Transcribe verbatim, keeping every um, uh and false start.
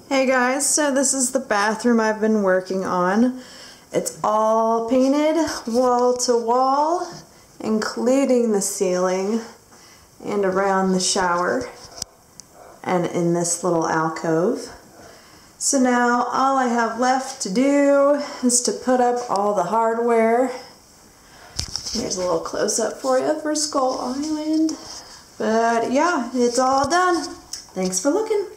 Hey guys, so this is the bathroom I've been working on. It's all painted wall to wall, including the ceiling and around the shower and in this little alcove. So now all I have left to do is to put up all the hardware. Here's a little close-up for you for Skull Island. But yeah, it's all done. Thanks for looking.